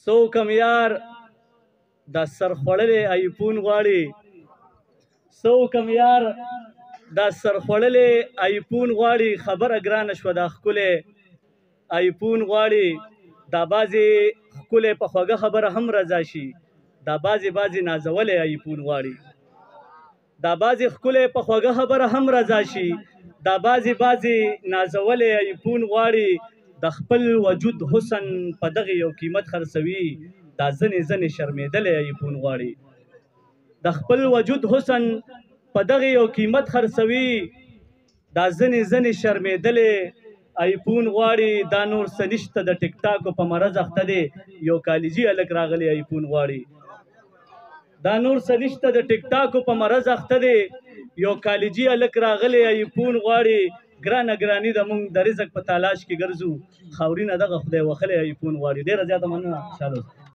سو کم یار دا سرخوړلې آیفون غواړي سو کم یار دا سرخوړلې آیفون غواړي خبره ګرانه شوه دا ښکلی آیفون غواړي دا بعضې ښکلی په خوږه خبره هم رضا شي دا بعضې نازولی آیفون غواړي دا بعضې ښکلی په خوږه خبره هم رضا شي دا بعضې نازولی آیفون غواړي د خپل وجود حسن په دغه یو قیمت خرڅوي دا ځنې شرمېدلی آیفون غواړي د خپل وجود حسن په دغه یو قیمت خرڅوي دا ځنې شرمېدلی آیفون غواړي دا نور څه نشته د ټیک ټاکو په مرض اخته دی یو کالجي هلک راغلی آیفون غواړي دا نور څه نشته د ټیک ټاکو په مرض اخته دی یو کالجي هلک راغلی آیفون غواړي ګراني د مونږ د رزق په تلاش کې ګرځو خاورینه دغه خدای وخلی آیفون غواړي ډېره زیاته مننه خوشحاله اوسئ